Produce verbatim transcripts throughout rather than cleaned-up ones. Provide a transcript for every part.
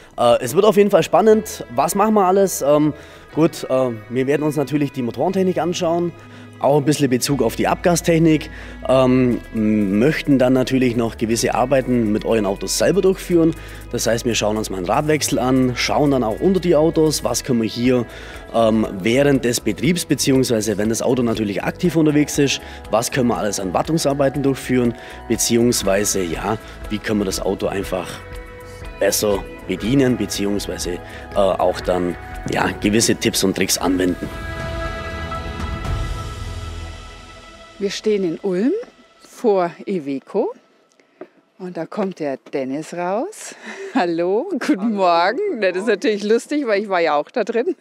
Äh, es wird auf jeden Fall spannend. Was machen wir alles? Ähm, gut, äh, wir werden uns natürlich die Motorentechnik anschauen, auch ein bisschen Bezug auf die Abgastechnik, ähm, möchten dann natürlich noch gewisse Arbeiten mit euren Autos selber durchführen. Das heißt, wir schauen uns mal einen Radwechsel an, schauen dann auch unter die Autos, was können wir hier ähm, während des Betriebs, beziehungsweise wenn das Auto natürlich aktiv unterwegs ist, was können wir alles an Wartungsarbeiten durchführen, beziehungsweise ja, wie können wir das Auto einfach besser bedienen, beziehungsweise äh, auch dann ja, gewisse Tipps und Tricks anwenden. Wir stehen in Ulm vor Iveco und da kommt der Dennis raus. Hallo, guten Hallo, Morgen. Guten das ist Morgen. Natürlich lustig, weil ich war ja auch da drin.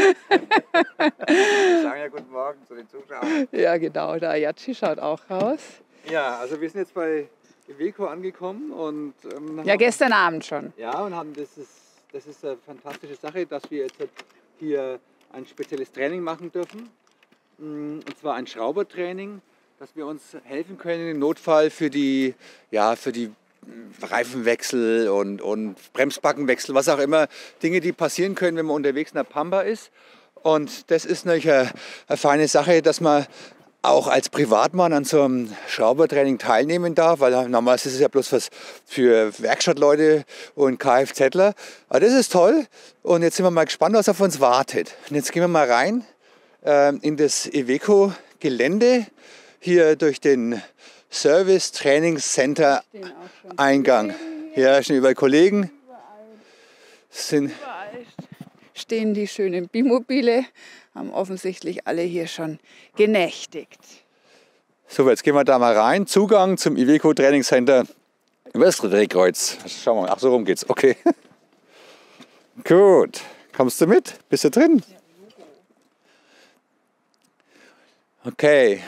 Wir sagen ja guten Morgen zu den Zuschauern. Ja genau, der Ayachi schaut auch raus. Ja, also wir sind jetzt bei Iveco angekommen und ähm, ja, gestern Abend schon. Ja, und haben das ist, das ist eine fantastische Sache, dass wir jetzt hier ein spezielles Training machen dürfen. Und zwar ein Schraubertraining, dass wir uns helfen können im Notfall für die, ja, für die Reifenwechsel und, und Bremsbackenwechsel, was auch immer, Dinge, die passieren können, wenn man unterwegs in der Pampa ist. Und das ist natürlich eine, eine feine Sache, dass man auch als Privatmann an so einem Schraubertraining teilnehmen darf, weil normalerweise ist es ja bloß was für Werkstattleute und Kfzler. Aber das ist toll und jetzt sind wir mal gespannt, was auf uns wartet. Und jetzt gehen wir mal rein äh, in das Iveco-Gelände, hier durch den Service Training Center Eingang. Hier stehen überall Kollegen. Sind Überall stehen die schönen Bimobile, haben offensichtlich alle hier schon genächtigt. So, jetzt gehen wir da mal rein. Zugang zum Iveco Training Center über das Drehkreuz. Schauen wir mal. Ach, so rum geht's. Okay. Gut. Kommst du mit? Bist du drin? Okay.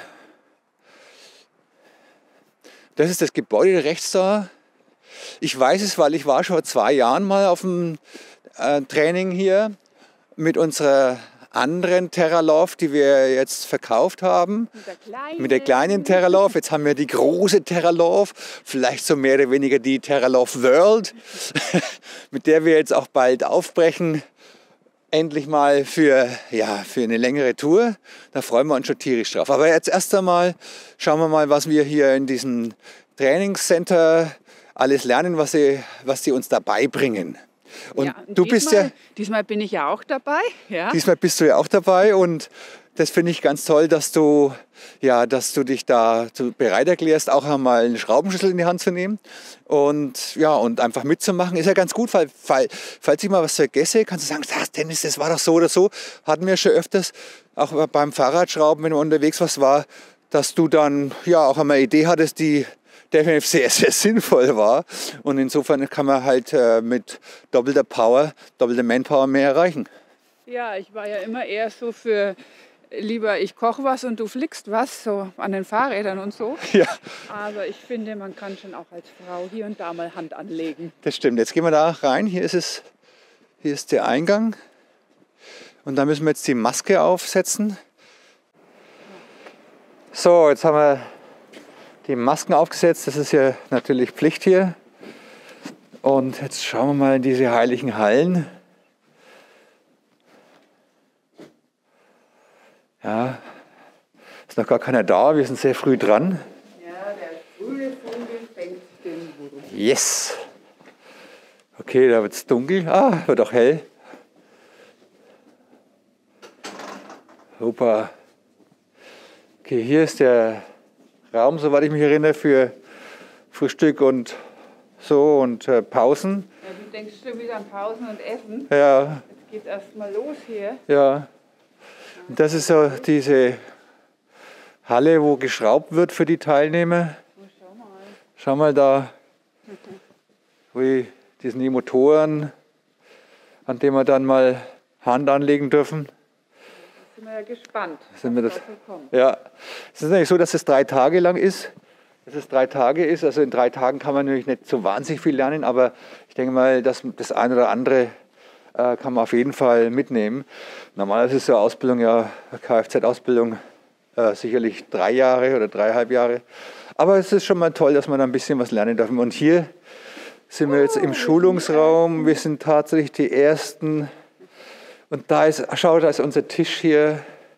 Das ist das Gebäude rechts da. Ich weiß es, weil ich war schon vor zwei Jahren mal auf dem äh, Training hier mit unserer anderen Terraloff, die wir jetzt verkauft haben. Mit der kleinen, mit der kleinen Terraloff. Jetzt haben wir die große Terraloff, vielleicht so mehr oder weniger die Terraloff World, mit der wir jetzt auch bald aufbrechen. Endlich mal für, ja, für eine längere Tour. Da freuen wir uns schon tierisch drauf. Aber jetzt erst einmal schauen wir mal, was wir hier in diesem Trainingscenter alles lernen, was sie, was sie uns dabei bringen. Und ja, und du diesmal, bist ja... Diesmal bin ich ja auch dabei. Ja. Diesmal bist du ja auch dabei und das finde ich ganz toll, dass du, ja, dass du dich da bereit erklärst, auch einmal einen Schraubenschlüssel in die Hand zu nehmen und, ja, und einfach mitzumachen. Ist ja ganz gut, weil, weil falls ich mal was vergesse, kannst du sagen, das, Dennis, das war doch so oder so. Hatten wir schon öfters, auch beim Fahrradschrauben, wenn unterwegs was war, dass du dann ja auch einmal eine Idee hattest, die definitiv sehr, sehr sinnvoll war. Und insofern kann man halt äh, mit doppelter Power, doppelter Manpower mehr erreichen. Ja, ich war ja immer eher so für lieber ich koche was und du flickst was, so an den Fahrrädern und so. Ja. Aber ich finde, man kann schon auch als Frau hier und da mal Hand anlegen. Das stimmt. Jetzt gehen wir da rein. Hier ist es, hier ist der Eingang. Und da müssen wir jetzt die Maske aufsetzen. So, jetzt haben wir die Masken aufgesetzt. Das ist ja natürlich Pflicht hier. Und jetzt schauen wir mal in diese heiligen Hallen. Ja, ist noch gar keiner da, wir sind sehr früh dran. Ja, der frühe Vogel fängt den Wurm. Yes! Okay, da wird es dunkel. Ah, wird auch hell. Super. Okay, hier ist der Raum, soweit ich mich erinnere, für Frühstück und so und äh, Pausen. Ja, du denkst schon wieder an Pausen und Essen. Ja. Jetzt geht erst mal los hier. Ja. Und das ist so diese Halle, wo geschraubt wird für die Teilnehmer. Oh, schau mal. Schau mal da, wie die sind die Motoren, an denen wir dann mal Hand anlegen dürfen. Da sind wir ja gespannt, sind wir was das, da so kommt. Ja, es ist natürlich so, dass es drei Tage lang ist. Dass es drei Tage ist, also in drei Tagen kann man natürlich nicht so wahnsinnig viel lernen, aber ich denke mal, dass das eine oder andere äh, kann man auf jeden Fall mitnehmen. Normalerweise ist so eine Ausbildung, ja, Kfz-Ausbildung, äh, sicherlich drei Jahre oder dreieinhalb Jahre. Aber es ist schon mal toll, dass man da ein bisschen was lernen darf. Und hier sind wir jetzt im Schulungsraum. Wir sind tatsächlich die Ersten. Und da ist, schau, da ist unser Tisch hier.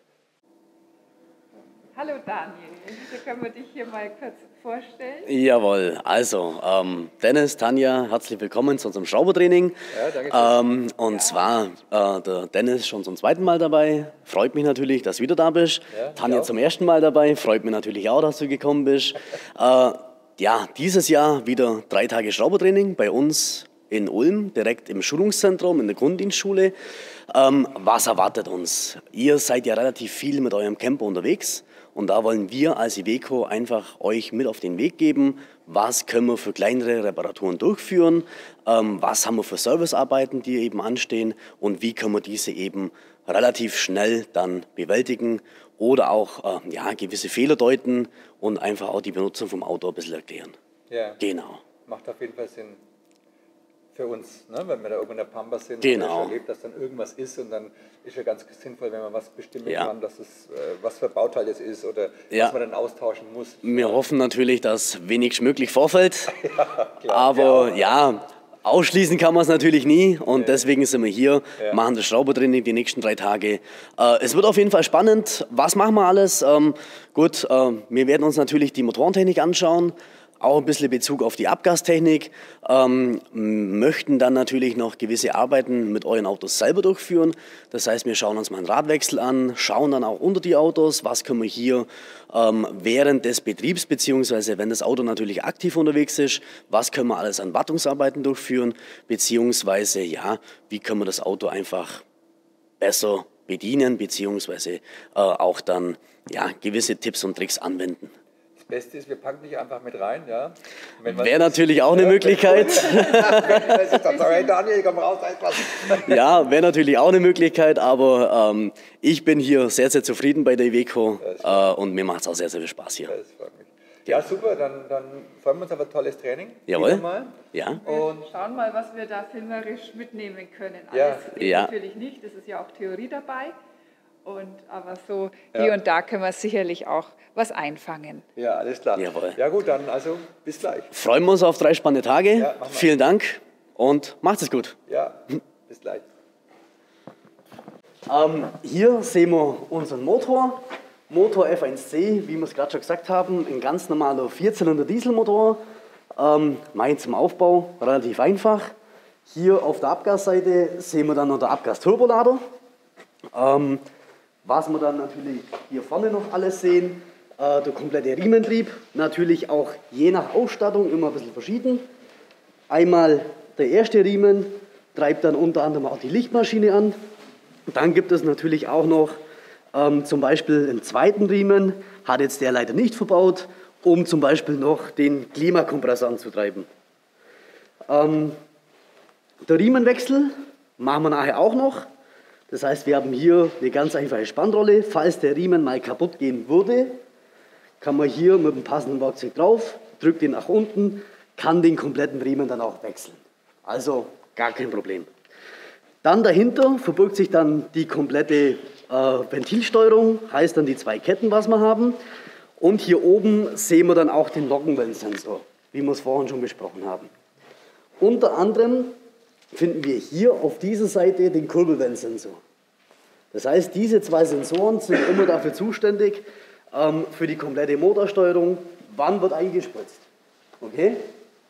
Hallo Daniel, so können wir dich hier mal kurz vorstellen. Jawohl, also ähm, Dennis, Tanja, herzlich willkommen zu unserem Schraubertraining. Ja, danke schön. Ähm, und ja. zwar äh, der Dennis schon zum zweiten Mal dabei. Freut mich natürlich, dass du wieder da bist. Ja, Tanja zum ersten Mal dabei. Freut mich natürlich auch, dass du gekommen bist. äh, ja, dieses Jahr wieder drei Tage Schraubertraining bei uns in Ulm, direkt im Schulungszentrum, in der Grunddienstschule. Ähm, was erwartet uns? Ihr seid ja relativ viel mit eurem Camper unterwegs. Und da wollen wir als Iveco einfach euch mit auf den Weg geben, was können wir für kleinere Reparaturen durchführen, ähm, was haben wir für Servicearbeiten, die eben anstehen und wie können wir diese eben relativ schnell dann bewältigen oder auch äh, ja, gewisse Fehler deuten und einfach auch die Benutzung vom Auto ein bisschen erklären. Ja. Genau. Macht auf jeden Fall Sinn. Für uns, ne? Wenn wir da irgendwo in der Pampa sind genau. und schon erlebt, dass dann irgendwas ist und dann ist ja ganz sinnvoll, wenn man was bestimmen ja. kann, dass es, äh, was für Bauteil es ist oder ja. was man dann austauschen muss. Wir hoffen natürlich, dass wenig möglich vorfällt, ja, klar. aber ja, ja, ausschließen kann man es natürlich nie und ja. deswegen sind wir hier, ja. machen das Schraubertraining die nächsten drei Tage. Äh, es wird auf jeden Fall spannend. Was machen wir alles? Ähm, gut, äh, wir werden uns natürlich die Motorentechnik anschauen. Auch ein bisschen Bezug auf die Abgastechnik, ähm, möchten dann natürlich noch gewisse Arbeiten mit euren Autos selber durchführen. Das heißt, wir schauen uns mal einen Radwechsel an, schauen dann auch unter die Autos, was können wir hier ähm, während des Betriebs, beziehungsweise wenn das Auto natürlich aktiv unterwegs ist, was können wir alles an Wartungsarbeiten durchführen, beziehungsweise ja, wie können wir das Auto einfach besser bedienen, beziehungsweise äh, auch dann ja, gewisse Tipps und Tricks anwenden. Beste ist, wir packen dich einfach mit rein. Ja? Wäre natürlich auch eine ja, Möglichkeit. Ja, wäre natürlich auch eine Möglichkeit, aber ähm, ich bin hier sehr, sehr zufrieden bei der Iveco äh, und mir macht es auch sehr, sehr viel Spaß hier. Das freut mich. Ja, super, dann, dann freuen wir uns auf ein tolles Training. Jawohl. Mal. Ja. Und schauen mal, was wir da filmerisch mitnehmen können. Ja. Alles ja. natürlich nicht, es ist ja auch Theorie dabei. Und, aber so hier ja. und da können wir sicherlich auch was einfangen. Ja, alles klar. Jawohl. Ja gut, dann also bis gleich. Freuen wir uns auf drei spannende Tage. Ja, vielen Dank und macht es gut. Ja, bis gleich. Ähm, hier sehen wir unseren Motor. Motor F eins C, wie wir es gerade schon gesagt haben, ein ganz normaler Vierzylinder Dieselmotor. Ähm, mein zum Aufbau, relativ einfach. Hier auf der Abgasseite sehen wir dann noch den Abgasturbolader. Ähm, Was wir dann natürlich hier vorne noch alles sehen, äh, der komplette Riementrieb, natürlich auch je nach Ausstattung immer ein bisschen verschieden. Einmal der erste Riemen treibt dann unter anderem auch die Lichtmaschine an. Dann gibt es natürlich auch noch ähm, zum Beispiel einen zweiten Riemen, hat jetzt der leider nicht verbaut, um zum Beispiel noch den Klimakompressor anzutreiben. Ähm, der Riemenwechsel machen wir nachher auch noch. Das heißt, wir haben hier eine ganz einfache Spannrolle. Falls der Riemen mal kaputt gehen würde, kann man hier mit dem passenden Werkzeug drauf, drückt ihn nach unten, kann den kompletten Riemen dann auch wechseln. Also gar kein Problem. Dann dahinter verbirgt sich dann die komplette äh, Ventilsteuerung, heißt dann die zwei Ketten, was wir haben. Und hier oben sehen wir dann auch den Nockenwellensensor, wie wir es vorhin schon besprochen haben. Unter anderem finden wir hier auf dieser Seite den Kurbelwellensensor. Das heißt, diese zwei Sensoren sind immer dafür zuständig, ähm, für die komplette Motorsteuerung, wann wird eingespritzt. Okay?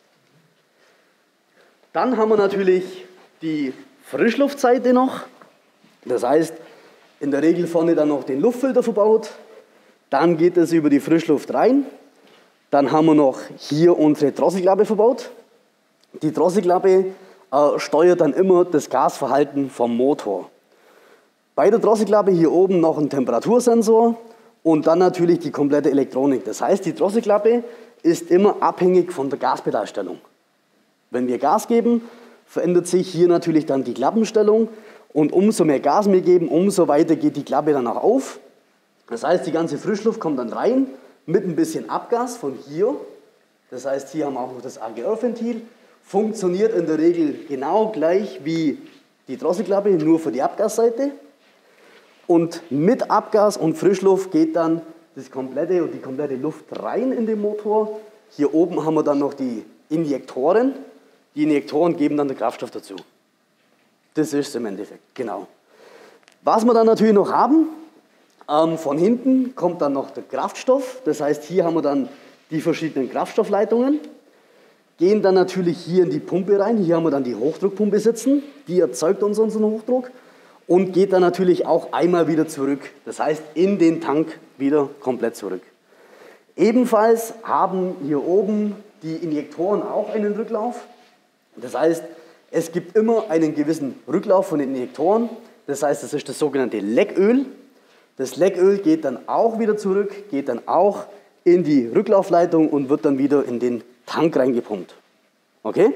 Dann haben wir natürlich die Frischluftseite noch. Das heißt, in der Regel vorne dann noch den Luftfilter verbaut. Dann geht es über die Frischluft rein. Dann haben wir noch hier unsere Drosselklappe verbaut. Die Drosselklappe äh, steuert dann immer das Gasverhalten vom Motor. Bei der Drosselklappe hier oben noch ein Temperatursensor und dann natürlich die komplette Elektronik. Das heißt, die Drosselklappe ist immer abhängig von der Gaspedalstellung. Wenn wir Gas geben, verändert sich hier natürlich dann die Klappenstellung und umso mehr Gas wir geben, umso weiter geht die Klappe dann auch auf. Das heißt, die ganze Frischluft kommt dann rein mit ein bisschen Abgas von hier. Das heißt, hier haben wir auch noch das A G R-Ventil. Funktioniert in der Regel genau gleich wie die Drosselklappe, nur für die Abgasseite. Und mit Abgas und Frischluft geht dann das komplette und die komplette Luft rein in den Motor. Hier oben haben wir dann noch die Injektoren, Die Injektoren geben dann den Kraftstoff dazu. Das ist es im Endeffekt, genau. Was wir dann natürlich noch haben, ähm, von hinten kommt dann noch der Kraftstoff. Das heißt, hier haben wir dann die verschiedenen Kraftstoffleitungen. Gehen dann natürlich hier in die Pumpe rein. Hier haben wir dann die Hochdruckpumpe sitzen. Die erzeugt uns unseren Hochdruck. Und geht dann natürlich auch einmal wieder zurück. Das heißt, in den Tank wieder komplett zurück. Ebenfalls haben hier oben die Injektoren auch einen Rücklauf. Das heißt, es gibt immer einen gewissen Rücklauf von den Injektoren. Das heißt, das ist das sogenannte Lecköl. Das Lecköl geht dann auch wieder zurück, geht dann auch in die Rücklaufleitung und wird dann wieder in den Tank reingepumpt. Okay?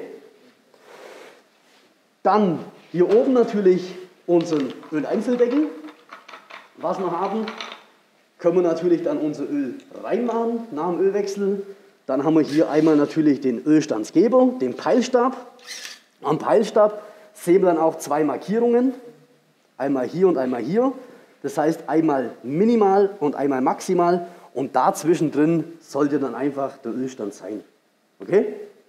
Dann hier oben natürlich unseren Öleinfülldeckel. Was wir haben, können wir natürlich dann unser Öl reinmachen nach dem Ölwechsel. Dann haben wir hier einmal natürlich den Ölstandsgeber, den Peilstab. Am Peilstab sehen wir dann auch zwei Markierungen. Einmal hier und einmal hier. Das heißt einmal minimal und einmal maximal. Und dazwischen drin sollte dann einfach der Ölstand sein. Okay?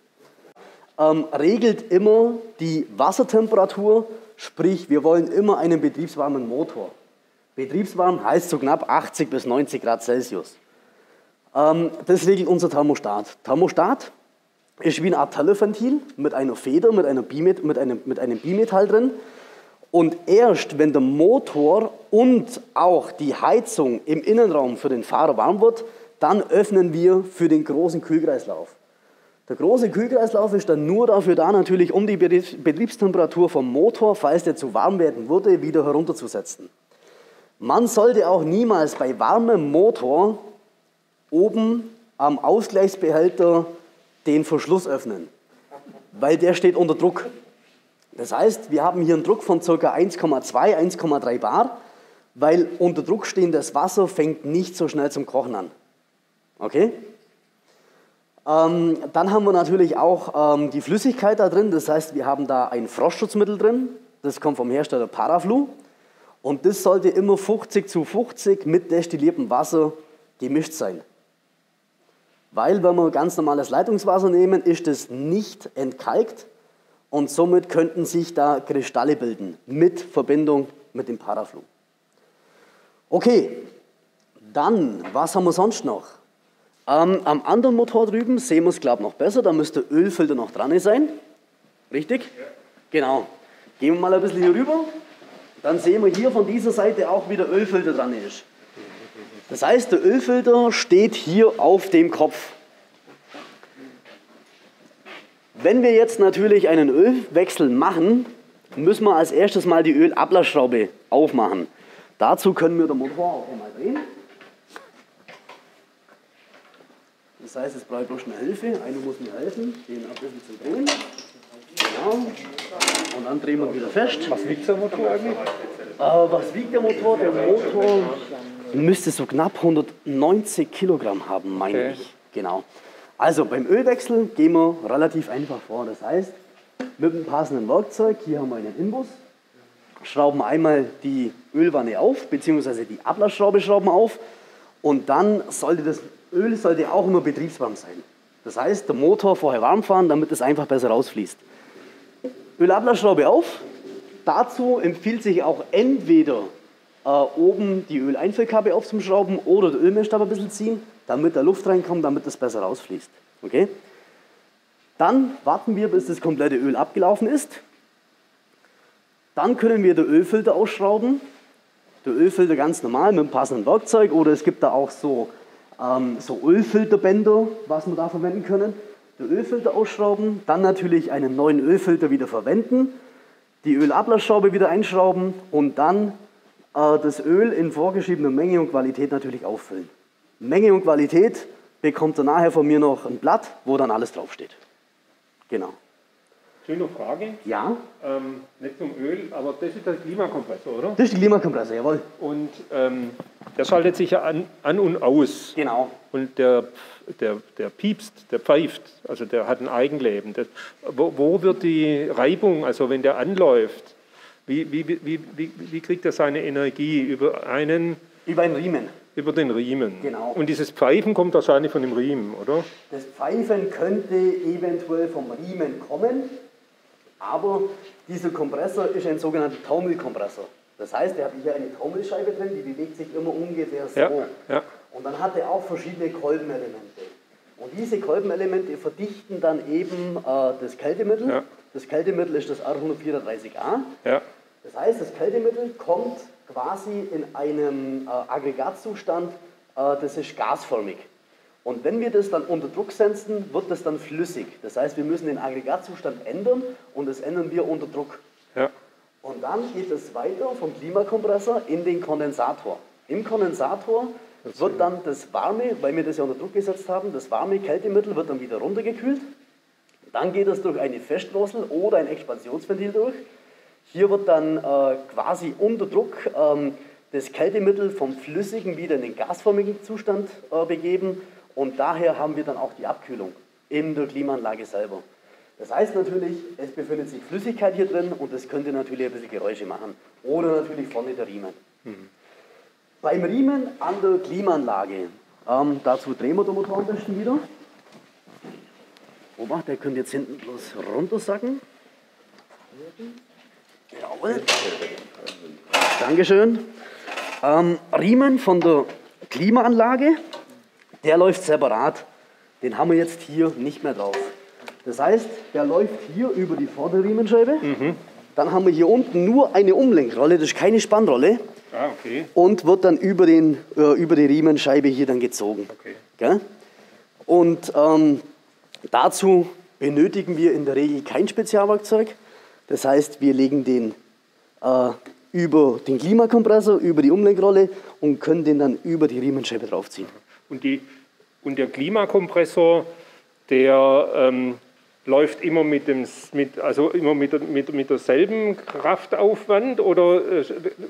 Ähm, regelt immer die Wassertemperatur, sprich wir wollen immer einen betriebswarmen Motor. Betriebswarm heißt so knapp achtzig bis neunzig Grad Celsius. Ähm, das regelt unser Thermostat. Thermostat ist wie eine Art Tellerventil mit einer Feder, mit, einer Bimet, mit, einem, mit einem Bimetall drin. Und erst wenn der Motor und auch die Heizung im Innenraum für den Fahrer warm wird, dann öffnen wir für den großen Kühlkreislauf. Der große Kühlkreislauf ist dann nur dafür da, natürlich um die Betriebstemperatur vom Motor, falls der zu warm werden würde, wieder herunterzusetzen. Man sollte auch niemals bei warmem Motor oben am Ausgleichsbehälter den Verschluss öffnen, weil der steht unter Druck. Das heißt, wir haben hier einen Druck von ca. eins Komma zwei, eins Komma drei Bar, weil unter Druck stehendes Wasser fängt nicht so schnell zum Kochen an. Okay? Ähm, dann haben wir natürlich auch ähm, die Flüssigkeit da drin, das heißt, wir haben da ein Frostschutzmittel drin, das kommt vom Hersteller Paraflu und das sollte immer fünfzig zu fünfzig mit destilliertem Wasser gemischt sein. Weil, wenn wir ganz normales Leitungswasser nehmen, ist es nicht entkalkt und somit könnten sich da Kristalle bilden mit Verbindung mit dem Paraflu. Okay, dann, was haben wir sonst noch? Ähm, am anderen Motor drüben sehen wir es, glaube ich, noch besser, da müsste der Ölfilter noch dran sein. Richtig? Ja. Genau. Gehen wir mal ein bisschen hier rüber, dann sehen wir hier von dieser Seite auch, wie der Ölfilter dran ist. Das heißt, der Ölfilter steht hier auf dem Kopf. Wenn wir jetzt natürlich einen Ölwechsel machen, müssen wir als erstes mal die Ölablassschraube aufmachen. Dazu können wir den Motor auch einmal drehen. Das heißt, es braucht bloß eine Hilfe. Einer muss mir helfen, den ein bisschen zu drehen. Genau. Und dann drehen wir wieder fest. Was wiegt der Motor eigentlich? Äh, was wiegt der Motor? Der Motor müsste so knapp hundertneunzig Kilogramm haben, meine okay. ich. Genau. Also beim Ölwechsel gehen wir relativ einfach vor. Das heißt, mit dem passenden Werkzeug, hier haben wir einen Inbus, schrauben einmal die Ölwanne auf, beziehungsweise die Ablassschraube schrauben auf und dann sollte das Öl sollte auch immer betriebswarm sein. Das heißt, der Motor vorher warm fahren, damit es einfach besser rausfließt. Ölablassschraube auf. Dazu empfiehlt sich auch entweder äh, oben die Öleinfüllkappe aufzuschrauben oder den Ölmessstab ein bisschen ziehen, damit da Luft reinkommt, damit es besser rausfließt. Okay? Dann warten wir, bis das komplette Öl abgelaufen ist. Dann können wir den Ölfilter ausschrauben. Der Ölfilter ganz normal mit einem passenden Werkzeug oder es gibt da auch so, ähm, so Ölfilterbänder, was wir da verwenden können. Den Ölfilter ausschrauben, dann natürlich einen neuen Ölfilter wieder verwenden, die Ölablassschraube wieder einschrauben und dann äh, das Öl in vorgeschriebener Menge und Qualität natürlich auffüllen. Menge und Qualität bekommt ihr nachher von mir noch ein Blatt, wo dann alles draufsteht. Genau. Schöne Frage. Ja. Ähm, nicht zum Öl, aber das ist der Klimakompressor, oder? Das ist der Klimakompressor, jawohl. Und ähm, der schaltet sich ja an, an und aus. Genau. Und der, der, der piepst, der pfeift, also der hat ein Eigenleben. Das, wo, wo wird die Reibung, also wenn der anläuft, wie, wie, wie, wie, wie kriegt er seine Energie? Über einen... Über einen Riemen. Über den Riemen. Genau. Und dieses Pfeifen kommt wahrscheinlich von dem Riemen, oder? Das Pfeifen könnte eventuell vom Riemen kommen, aber dieser Kompressor ist ein sogenannter Taumelkompressor. Das heißt, er hat hier eine Taumelscheibe drin, die bewegt sich immer ungefähr so. Ja, ja. Und dann hat er auch verschiedene Kolbenelemente. Und diese Kolbenelemente verdichten dann eben äh, das Kältemittel. Ja. Das Kältemittel ist das R hundertvierunddreißig a. Ja. Das heißt, das Kältemittel kommt quasi in einem äh, Aggregatzustand, äh, das ist gasförmig. Und wenn wir das dann unter Druck setzen, wird das dann flüssig. Das heißt, wir müssen den Aggregatzustand ändern und das ändern wir unter Druck. Ja. Und dann geht es weiter vom Klimakompressor in den Kondensator. Im Kondensator wird dann das warme, weil wir das ja unter Druck gesetzt haben, das warme Kältemittel wird dann wieder runtergekühlt. Dann geht es durch eine Festdrossel oder ein Expansionsventil durch. Hier wird dann äh, quasi unter Druck ähm, das Kältemittel vom flüssigen wieder in den gasförmigen Zustand äh, begeben. Und daher haben wir dann auch die Abkühlung in der Klimaanlage selber. Das heißt natürlich, es befindet sich Flüssigkeit hier drin und das könnte natürlich ein bisschen Geräusche machen. Oder natürlich vorne der Riemen. Mhm. Beim Riemen an der Klimaanlage, ähm, dazu drehen wir den Motor am besten wieder. Obacht, der könnte jetzt hinten bloß runtersacken. Jawohl. Dankeschön. Ähm, Riemen von der Klimaanlage, der läuft separat. Den haben wir jetzt hier nicht mehr drauf. Das heißt, der läuft hier über die Vorderriemenscheibe. Mhm. Dann haben wir hier unten nur eine Umlenkrolle, das ist keine Spannrolle. Ah, okay. Und wird dann über, den, äh, über die Riemenscheibe hier dann gezogen. Okay. Gell? Und ähm, dazu benötigen wir in der Regel kein Spezialwerkzeug. Das heißt, wir legen den äh, über den Klimakompressor, über die Umlenkrolle und können den dann über die Riemenscheibe draufziehen. Und, die, und der Klimakompressor, der ähm, läuft immer mit dem, mit, also immer mit, mit, mit derselben Kraftaufwand oder äh,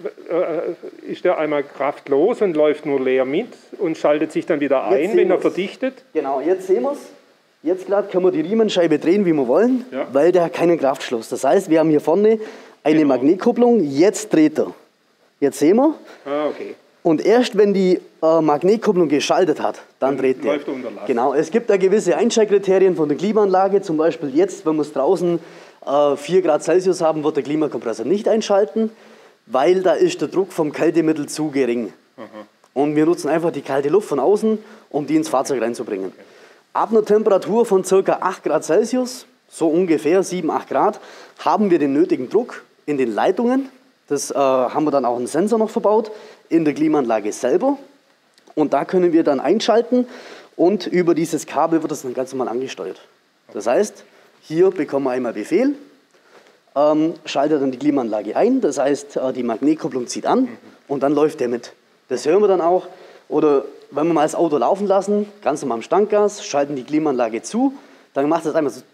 ist der einmal kraftlos und läuft nur leer mit und schaltet sich dann wieder ein, wenn er verdichtet? Genau, jetzt sehen wir es. Jetzt gerade können wir die Riemenscheibe drehen, wie wir wollen, ja. Weil der hat keinen Kraftschluss. Das heißt, wir haben hier vorne eine genau. Magnetkupplung, jetzt dreht er. Jetzt sehen wir. Ah, okay. Und erst wenn die äh, Magnetkupplung geschaltet hat, dann, dann dreht der. Läuft unter Last. Genau, es gibt da gewisse Einschaltkriterien von der Klimaanlage. Zum Beispiel jetzt, wenn wir es draußen äh, vier Grad Celsius haben, wird der Klimakompressor nicht einschalten, weil da ist der Druck vom Kältemittel zu gering. Aha. Und wir nutzen einfach die kalte Luft von außen, um die ins Fahrzeug reinzubringen. Okay. Ab einer Temperatur von ca. acht Grad Celsius, so ungefähr sieben, acht Grad, haben wir den nötigen Druck in den Leitungen. Das äh, haben wir dann auch einen Sensor noch verbaut in der Klimaanlage selber. Und da können wir dann einschalten und über dieses Kabel wird das dann ganz normal angesteuert. Das heißt, hier bekommen wir einmal Befehl, ähm, schaltet dann die Klimaanlage ein. Das heißt, äh, die Magnetkupplung zieht an und dann läuft der mit. Das hören wir dann auch. Oder wenn wir mal das Auto laufen lassen, ganz normal am Standgas, schalten die Klimaanlage zu, dann macht das einmal so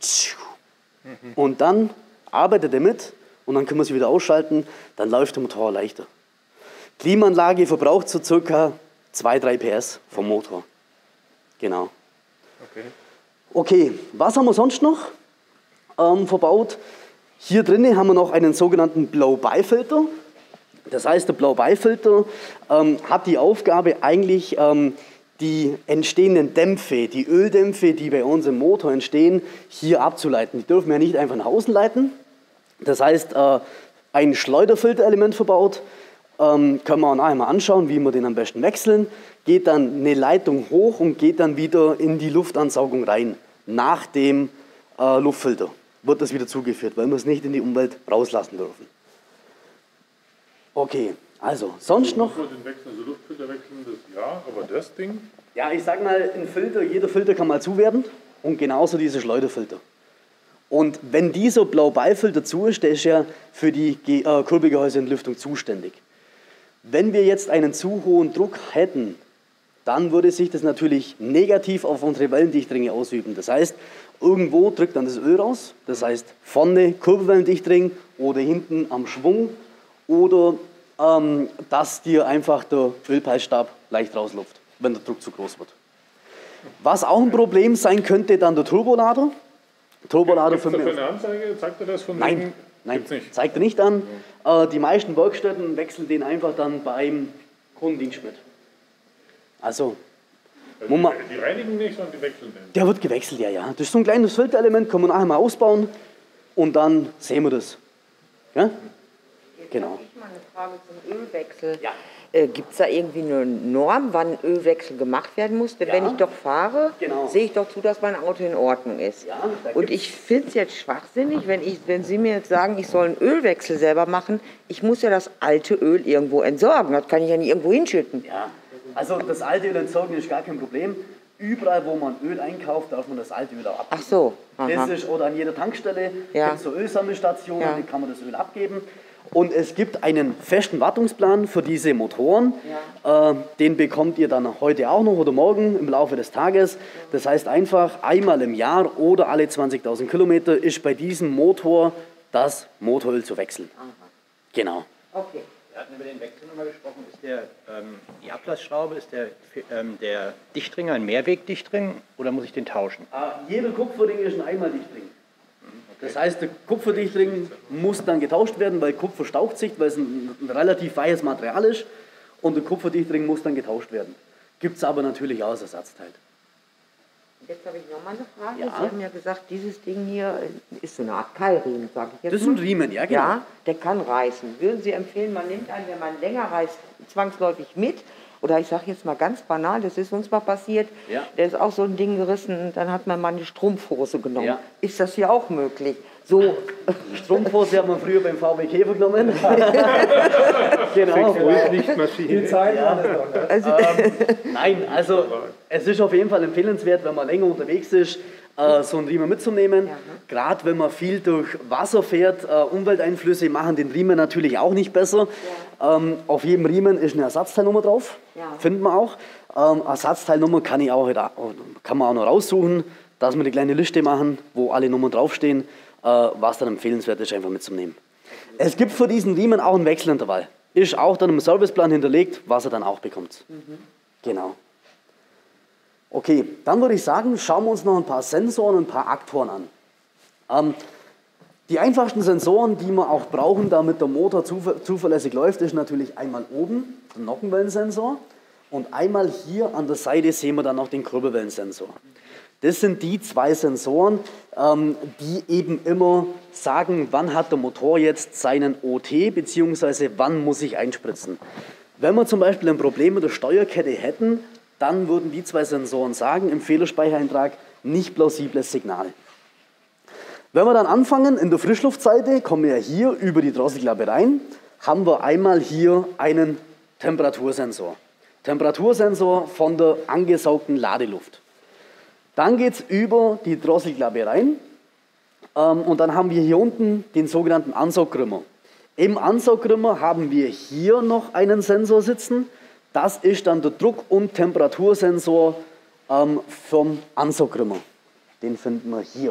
und dann arbeitet er mit und dann können wir sie wieder ausschalten, dann läuft der Motor leichter. Klimaanlage verbraucht so circa zwei, drei P S vom Motor. Genau. Okay. Okay, was haben wir sonst noch ähm, verbaut? Hier drinnen haben wir noch einen sogenannten Blow-by-Filter. Das heißt, der Blow-by-Filter ähm, hat die Aufgabe, eigentlich ähm, die entstehenden Dämpfe, die Öldämpfe, die bei uns im Motor entstehen, hier abzuleiten. Die dürfen wir nicht einfach nach außen leiten. Das heißt, äh, ein Schleuderfilterelement verbaut, ähm, können wir auch nachher mal anschauen, wie wir den am besten wechseln. Geht dann eine Leitung hoch und geht dann wieder in die Luftansaugung rein. Nach dem äh, Luftfilter wird das wieder zugeführt, weil wir es nicht in die Umwelt rauslassen dürfen. Okay, also sonst noch. Den wechseln, also Luftfilter wechseln, das ja, aber das Ding? Ja, ich sag mal, ein Filter, jeder Filter kann mal zu werden und genauso diese Schleuderfilter. Und wenn dieser Blow-by-Filter zu ist, der ist ja für die äh, Kurbelgehäuseentlüftung zuständig. Wenn wir jetzt einen zu hohen Druck hätten, dann würde sich das natürlich negativ auf unsere Wellendichtringe ausüben. Das heißt, irgendwo drückt dann das Öl raus, das heißt vorne Kurbelwellendichtring oder hinten am Schwung oder ähm, dass dir einfach der Ölpeilstab leicht rausläuft, wenn der Druck zu groß wird. Was auch ein Problem sein könnte, dann der Turbolader. Turbolader Gibt es dafür eine Anzeige? Zeigt er das von Nein, wegen? nein, nicht. zeigt er nicht an. Äh, die meisten Werkstätten wechseln den einfach dann beim Kundendienst mit. Also, Also muss man, die, die reinigen nicht, sondern die wechseln den. der wird gewechselt, ja, ja. Das ist so ein kleines Filterelement, können wir nachher mal ausbauen und dann sehen wir das. Ja? Genau. Ich mal eine Frage zum Ölwechsel. Ja. Äh, Gibt es da irgendwie eine Norm, wann Ölwechsel gemacht werden muss? Denn Ja. wenn ich doch fahre, Genau. sehe ich doch zu, dass mein Auto in Ordnung ist. Ja, da Und gibt's- ich finde es jetzt schwachsinnig, wenn, ich, wenn Sie mir jetzt sagen, ich soll einen Ölwechsel selber machen. Ich muss ja das alte Öl irgendwo entsorgen. Das kann ich ja nicht irgendwo hinschütten. Ja, also das alte Öl entsorgen ist gar kein Problem. Überall, wo man Öl einkauft, darf man das alte Öl auch abgeben. Ach so. Das Aha. ist, oder an jeder Tankstelle Ja. gibt es so Ölsammelstationen, Ja. da kann man das Öl abgeben. Und es gibt einen festen Wartungsplan für diese Motoren. Äh, den bekommt ihr dann heute auch noch oder morgen im Laufe des Tages. Das heißt einfach, einmal im Jahr oder alle zwanzigtausend Kilometer ist bei diesem Motor das Motoröl zu wechseln. Genau. Okay. Wir hatten über den Wechsel nochmal gesprochen. Ist der, ähm, die Ablassschraube, ist der, ähm, der Dichtring ein Mehrwegdichtring oder muss ich den tauschen? Äh, jeder Kupferring ist ein Einmaldichtring. Das heißt, der Kupferdichtring muss dann getauscht werden, weil Kupfer staucht sich, weil es ein, ein relativ weiches Material ist. Und der Kupferdichtring muss dann getauscht werden. Gibt es aber natürlich auch als Ersatzteil. Jetzt habe ich noch mal eine Frage. Ja. Sie haben ja gesagt, dieses Ding hier ist so eine Art Keilriemen, sage ich jetzt Das ist ein mal. Riemen, ja genau. Ja, der kann reißen. Würden Sie empfehlen, man nimmt einen, wenn man länger reist, zwangsläufig mit? Oder ich sage jetzt mal ganz banal, das ist uns mal passiert, Ja. da ist auch so ein Ding gerissen, dann hat man mal eine Strumpfhose genommen. Ja. Ist das hier auch möglich? So, Strumpfhose hat man früher beim V W Käfer genommen. genau. Ruhig nicht maschinen. also, Nein, also es ist auf jeden Fall empfehlenswert, wenn man länger unterwegs ist, äh, so einen Riemen mitzunehmen. Ja, ne? Gerade wenn man viel durch Wasser fährt, äh, Umwelteinflüsse machen den Riemen natürlich auch nicht besser. Ähm, auf jedem Riemen ist eine Ersatzteilnummer drauf, Ja. findet man auch. Ähm, Ersatzteilnummer kann, ich auch, kann man auch noch raussuchen, dass wir eine kleine Liste machen, wo alle Nummern draufstehen, äh, was dann empfehlenswert ist, einfach mitzunehmen. Es gibt für diesen Riemen auch ein Wechselintervall. Ist auch dann im Serviceplan hinterlegt, was er dann auch bekommt. Mhm. Genau. Okay, dann würde ich sagen, schauen wir uns noch ein paar Sensoren und ein paar Aktoren an. Ähm, die einfachsten Sensoren, die wir auch brauchen, damit der Motor zuver zuverlässig läuft, ist natürlich einmal oben der Nockenwellensensor und einmal hier an der Seite sehen wir dann noch den Kurbelwellensensor. Das sind die zwei Sensoren, ähm, die eben immer sagen, wann hat der Motor jetzt seinen O T, beziehungsweise wann muss ich einspritzen. Wenn wir zum Beispiel ein Problem mit der Steuerkette hätten, dann würden die zwei Sensoren sagen, im Fehlerspeichereintrag nicht plausibles Signal. Wenn wir dann anfangen, in der Frischluftseite, kommen wir hier über die Drosselklappe rein, haben wir einmal hier einen Temperatursensor. Temperatursensor von der angesaugten Ladeluft. Dann geht es über die Drosselklappe rein ähm, und dann haben wir hier unten den sogenannten Ansaugkrümmer. Im Ansaugkrümmer haben wir hier noch einen Sensor sitzen. Das ist dann der Druck- und Temperatursensor ähm, vom Ansaugkrümmer. Den finden wir hier.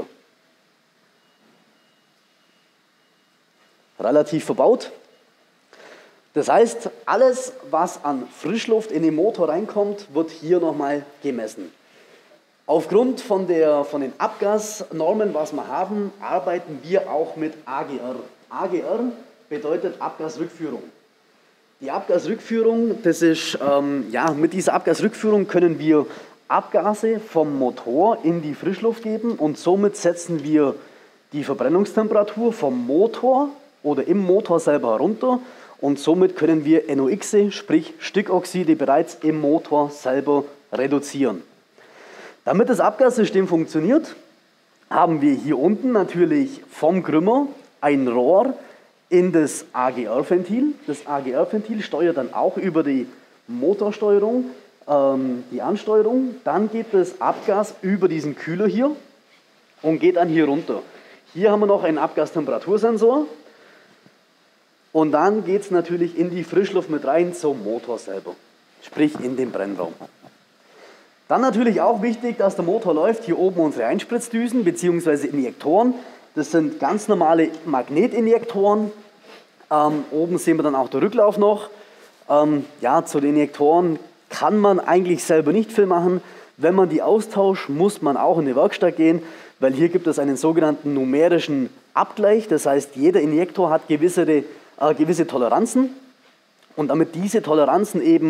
Relativ verbaut. Das heißt, alles, was an Frischluft in den Motor reinkommt, wird hier nochmal gemessen. Aufgrund von, der, von den Abgasnormen, was wir haben, arbeiten wir auch mit A G R. A G R bedeutet Abgasrückführung. Die Abgasrückführung, das ist, ähm, ja, mit dieser Abgasrückführung können wir Abgase vom Motor in die Frischluft geben und somit setzen wir die Verbrennungstemperatur vom Motor oder im Motor selber herunter und somit können wir N O X, sprich Stickoxide, bereits im Motor selber reduzieren. Damit das Abgassystem funktioniert, haben wir hier unten natürlich vom Krümmer ein Rohr in das A G R-Ventil. Das A G R-Ventil steuert dann auch über die Motorsteuerung, ähm, die Ansteuerung. Dann geht das Abgas über diesen Kühler hier und geht dann hier runter. Hier haben wir noch einen Abgastemperatursensor. Und dann geht es natürlich in die Frischluft mit rein zum Motor selber, sprich in den Brennraum. Dann natürlich auch wichtig, dass der Motor läuft. Hier oben unsere Einspritzdüsen bzw. Injektoren. Das sind ganz normale Magnetinjektoren. Ähm, oben sehen wir dann auch den Rücklauf noch. Ähm, ja, zu den Injektoren kann man eigentlich selber nicht viel machen. Wenn man die austauscht, muss man auch in die Werkstatt gehen, weil hier gibt es einen sogenannten numerischen Abgleich. Das heißt, jeder Injektor hat gewisse, äh, gewisse Toleranzen. Und damit diese Toleranzen eben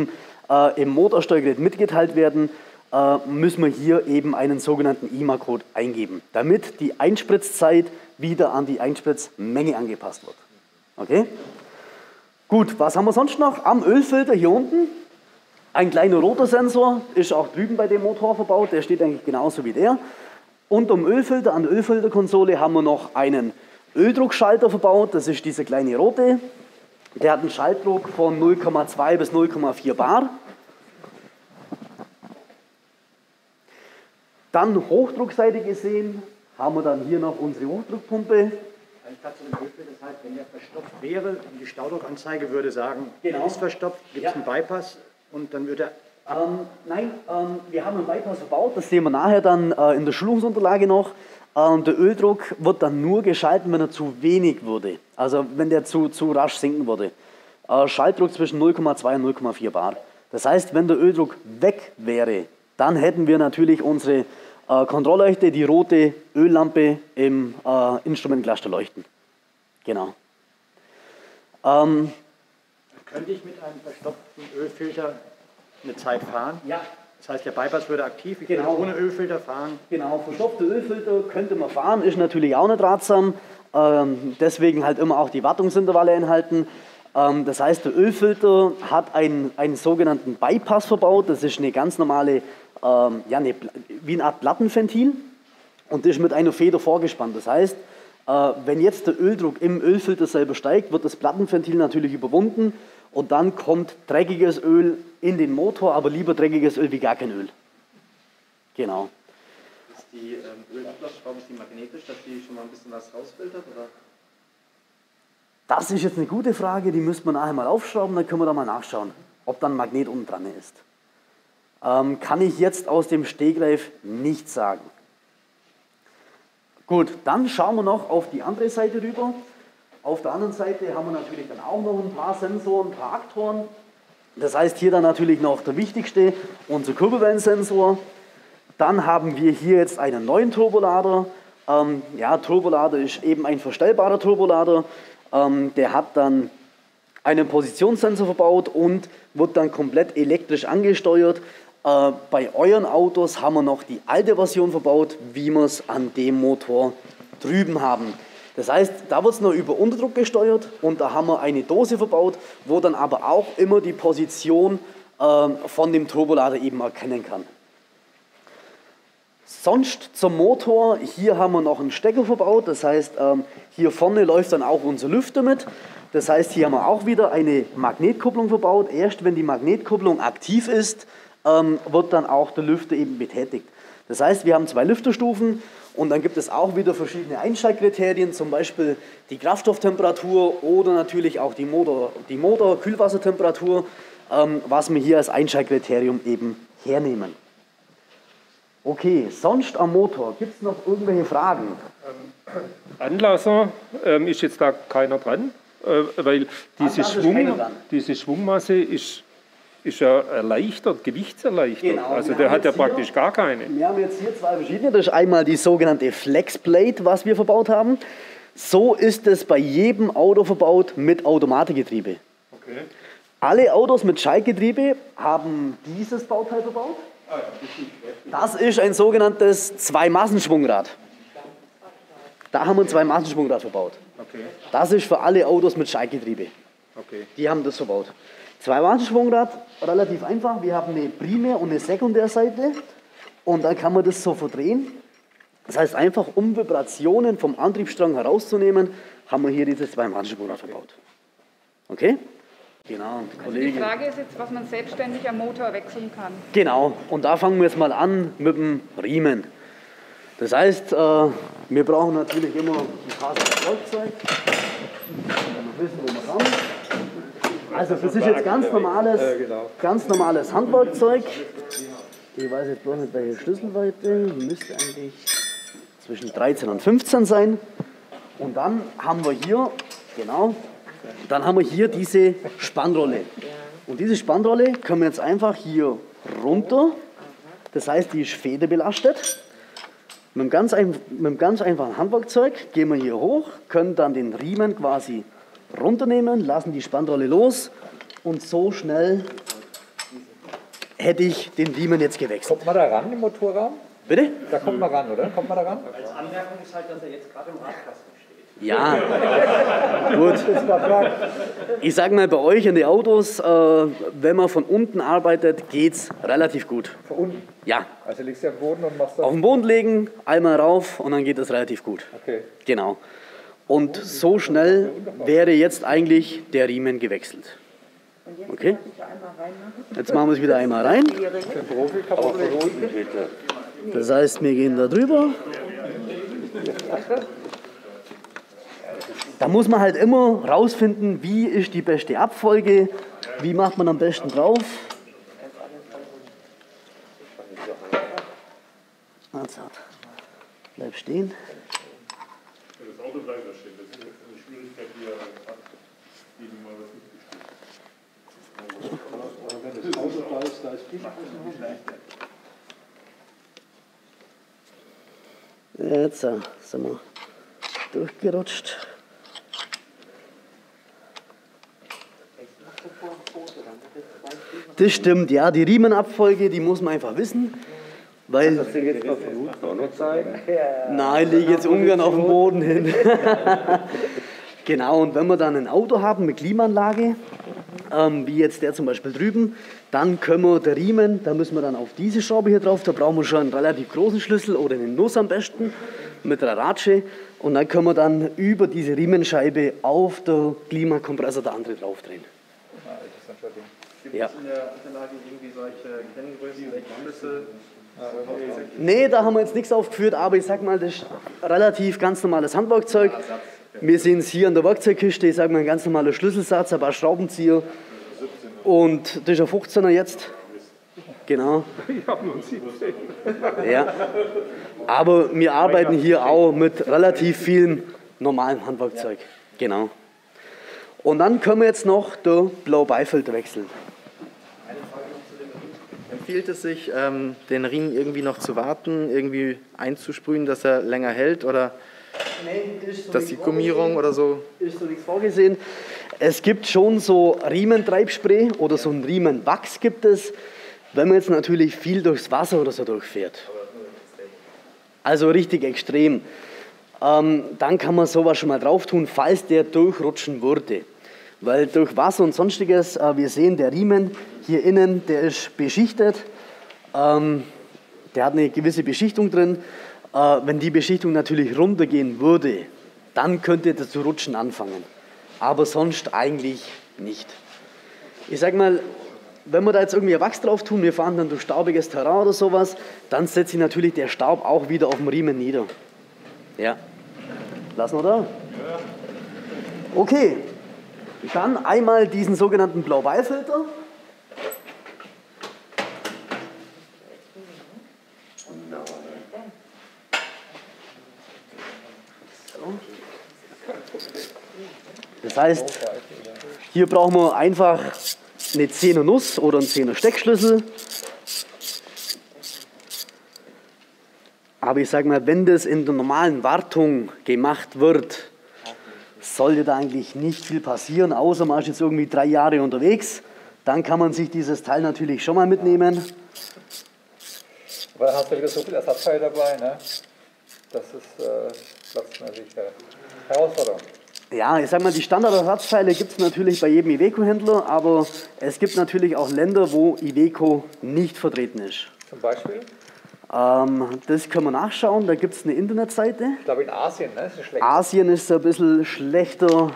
äh, im Motorsteuergerät mitgeteilt werden, äh, müssen wir hier eben einen sogenannten I M A Code eingeben, damit die Einspritzzeit wieder an die Einspritzmenge angepasst wird. Okay? Gut, was haben wir sonst noch? Am Ölfilter hier unten ein kleiner Rotorsensor, ist auch drüben bei dem Motor verbaut, der steht eigentlich genauso wie der. Unterm Ölfilter, an der Ölfilterkonsole, haben wir noch einen Öldruckschalter verbaut, das ist dieser kleine rote. Der hat einen Schaltdruck von null Komma zwei bis null Komma vier Bar. Dann hochdruckseitig gesehen haben wir dann hier noch unsere Hochdruckpumpe. Ich dachte, im Ölfilter, das heißt, wenn der verstopft wäre, die Staudruckanzeige würde sagen, Genau. er ist verstopft, gibt es Ja. einen Bypass und dann würde er. Ähm, nein, ähm, wir haben einen Bypass verbaut, das sehen wir nachher dann äh, in der Schulungsunterlage noch. Ähm, der Öldruck wird dann nur geschalten, wenn er zu wenig würde, also wenn der zu, zu rasch sinken würde. Äh, Schaltdruck zwischen null Komma zwei und null Komma vier Bar. Das heißt, wenn der Öldruck weg wäre, dann hätten wir natürlich unsere äh, Kontrollleuchte, die rote Öllampe im äh, Instrumentcluster leuchten. Genau. Ähm, Könnte ich mit einem verstopften Ölfilter eine Zeit fahren? ja. Das heißt, der Bypass würde aktiv, ich Genau. würde ohne Ölfilter fahren. Genau, verstopfte Ölfilter könnte man fahren, ist natürlich auch nicht ratsam. Ähm, deswegen halt immer auch die Wartungsintervalle einhalten. Ähm, das heißt, der Ölfilter hat einen, einen sogenannten Bypass verbaut. Das ist eine ganz normale, ähm, ja, eine, wie eine Art Plattenventil und das ist mit einer Feder vorgespannt. Das heißt, äh, wenn jetzt der Öldruck im Ölfilter selber steigt, wird das Plattenventil natürlich überwunden und dann kommt dreckiges Öl in den Motor, aber lieber dreckiges Öl wie gar kein Öl. Genau. Ist die ähm, Ölablassschraube ist die magnetisch, dass die schon mal ein bisschen was rausfiltert? Oder? Das ist jetzt eine gute Frage, die müssten wir nachher mal aufschrauben, dann können wir da mal nachschauen, ob dann ein Magnet unten dran ist. Ähm, kann ich jetzt aus dem Stegreif nicht sagen. Gut, dann schauen wir noch auf die andere Seite rüber. Auf der anderen Seite haben wir natürlich dann auch noch ein paar Sensoren, ein paar Aktoren. Das heißt, hier dann natürlich noch der wichtigste, unser Kurbelwellensensor. Dann haben wir hier jetzt einen neuen Turbolader. Ähm, ja, Turbolader ist eben ein verstellbarer Turbolader. Ähm, der hat dann einen Positionssensor verbaut und wird dann komplett elektrisch angesteuert. Äh, bei euren Autos haben wir noch die alte Version verbaut, wie wir es an dem Motor drüben haben. Das heißt, da wird es nur über Unterdruck gesteuert und da haben wir eine Dose verbaut, wo dann aber auch immer die Position äh, von dem Turbolader eben erkennen kann. Sonst zum Motor, hier haben wir noch einen Stecker verbaut, das heißt, ähm, hier vorne läuft dann auch unser Lüfter mit. Das heißt, hier haben wir auch wieder eine Magnetkupplung verbaut. Erst wenn die Magnetkupplung aktiv ist, ähm, wird dann auch der Lüfter eben betätigt. Das heißt, wir haben zwei Lüfterstufen und dann gibt es auch wieder verschiedene Einschaltkriterien, zum Beispiel die Kraftstofftemperatur oder natürlich auch die Motor, die Motor-Kühlwassertemperatur, ähm, was wir hier als Einschaltkriterium eben hernehmen. Okay, sonst am Motor, gibt es noch irgendwelche Fragen? Anlasser ähm, ist jetzt da keiner dran, äh, weil diese, Anlasser ist Schwung, keiner dran. diese Schwungmasse ist, ist ja erleichtert, gewichtserleichtert. Genau, also wir der haben hat ja jetzt hier- praktisch gar keine. Wir haben jetzt hier zwei verschiedene. Das ist einmal die sogenannte Flexplate, was wir verbaut haben. So ist es bei jedem Auto verbaut mit Automatikgetriebe. Okay. Alle Autos mit Schaltgetriebe haben dieses Bauteil verbaut. Das ist ein sogenanntes Zwei-Massenschwungrad. Da haben wir ein Zwei-Massenschwungrad verbaut. Okay, Das ist für alle Autos mit Schaltgetriebe. okay. Die haben das verbaut. Zwei-Massenschwungrad, relativ einfach. Wir haben eine Primär- und eine Sekundärseite und dann kann man das so verdrehen. Das heißt, einfach um Vibrationen vom Antriebsstrang herauszunehmen, haben wir hier dieses Zwei-Massenschwungrad verbaut. Okay? Genau, Die Kollege. Frage ist jetzt, was man selbstständig am Motor wechseln kann. Genau, und da fangen wir jetzt mal an mit dem Riemen. Das heißt, äh, wir brauchen natürlich immer ein passendes Werkzeug, damit wir wissen, wo wir haben. Also das ist jetzt ganz normales, ganz normales Handwerkzeug. Ich weiß jetzt bloß nicht, welche Schlüsselweite, müsste eigentlich zwischen dreizehn und fünfzehn sein. Und dann haben wir hier, genau, dann haben wir hier diese Spannrolle. Und diese Spannrolle können wir jetzt einfach hier runter, das heißt, die ist federbelastet. Mit einem, ganz ein, mit einem ganz einfachen Handwerkzeug gehen wir hier hoch, können dann den Riemen quasi runternehmen, lassen die Spannrolle los und so schnell hätte ich den Riemen jetzt gewechselt. Kommt man da ran im Motorraum? Bitte? Da kommt man ran, oder? Kommt man da ran? Als Anmerkung ist halt, dass er jetzt gerade im Radkasten steht. Ja, gut. Ich sage mal, bei euch in den Autos, äh, wenn man von unten arbeitet, geht es relativ gut. Von unten? Ja. Also liegst du am Boden und machst das? Auf den Boden legen, einmal rauf und dann geht es relativ gut. Okay. Genau. Und so schnell wäre jetzt eigentlich der Riemen gewechselt. Okay? Jetzt machen wir es wieder einmal rein. Das heißt, wir gehen da drüber. Da muss man halt immer rausfinden, wie ist die beste Abfolge, wie macht man am besten drauf. Also, bleib stehen. Das Auto bleibt da stehen. Das ist jetzt eine Schwierigkeit, die er hat, eben mal was mitgespielt. Aber wenn das Auto da ist, da ist Gift außen Jetzt äh, sind wir durchgerutscht. Das stimmt, ja, die Riemenabfolge, die muss man einfach wissen. Weil, Das jetzt mal versucht, auch noch zeigen. nein, ich lege jetzt ungern auf den Boden hin. Genau, und wenn wir dann ein Auto haben mit Klimaanlage, ähm, wie jetzt der zum Beispiel drüben, dann können wir der Riemen, da müssen wir dann auf diese Schraube hier drauf, da brauchen wir schon einen relativ großen Schlüssel oder eine Nuss am besten mit einer Ratsche, und dann können wir dann über diese Riemenscheibe auf der Klimakompressor der andere draufdrehen. Gibt Ja. es in der Unterlage irgendwie solche Kenngrößen, welche Schlüssel? Nee, da haben wir jetzt nichts aufgeführt, aber ich sag mal, das ist relativ ganz normales Handwerkzeug. Wir sehen es hier an der Werkzeugkiste, ich sage mal, ein ganz normaler Schlüsselsatz, ein paar Schraubenzieher. Und das ist ein fünfzehner jetzt. Genau. Ich habe nur siebzehn. Ja. Aber wir arbeiten hier auch mit relativ viel normalem Handwerkzeug. Genau. Und dann können wir jetzt noch den Blau-Beifilter wechseln. Empfiehlt es sich, ähm, den Riemen irgendwie noch zu warten, irgendwie einzusprühen, dass er länger hält, oder dass die Gummierung oder so? Ist so nichts vorgesehen. Es gibt schon so Riementreibspray oder so ein Riemenwachs gibt es, wenn man jetzt natürlich viel durchs Wasser oder so durchfährt. Also richtig extrem. Ähm, dann kann man sowas schon mal drauf tun, falls der durchrutschen würde. Weil durch Wasser und sonstiges, äh, wir sehen, der Riemen hier innen, der ist beschichtet. Ähm, der hat eine gewisse Beschichtung drin. Äh, wenn die Beschichtung natürlich runtergehen würde, dann könnte das zu rutschen anfangen. Aber sonst eigentlich nicht. Ich sag mal, wenn wir da jetzt irgendwie Wachs drauf tun, wir fahren dann durch staubiges Terrain oder sowas, dann setzt sich natürlich der Staub auch wieder auf dem Riemen nieder. Ja. Lassen wir da? Okay. Dann einmal diesen sogenannten Blau-Beifilter. Das heißt, hier brauchen wir einfach eine zehner Nuss oder einen zehner Steckschlüssel. Aber ich sage mal, wenn das in der normalen Wartung gemacht wird, sollte da eigentlich nicht viel passieren, außer man ist jetzt irgendwie drei Jahre unterwegs. Dann kann man sich dieses Teil natürlich schon mal mitnehmen. Aber dann hast du wieder so viel Ersatzteil dabei, ne? Das ist äh, das natürlich eine Herausforderung. Ja, ich sag mal, die Standardersatzteile gibt es natürlich bei jedem Iveco-Händler, aber es gibt natürlich auch Länder, wo Iveco nicht vertreten ist. Zum Beispiel? Ähm, das können wir nachschauen, da gibt es eine Internetseite. Ich glaube in Asien, ne? Ist es schlecht. Asien ist ein bisschen schlechter.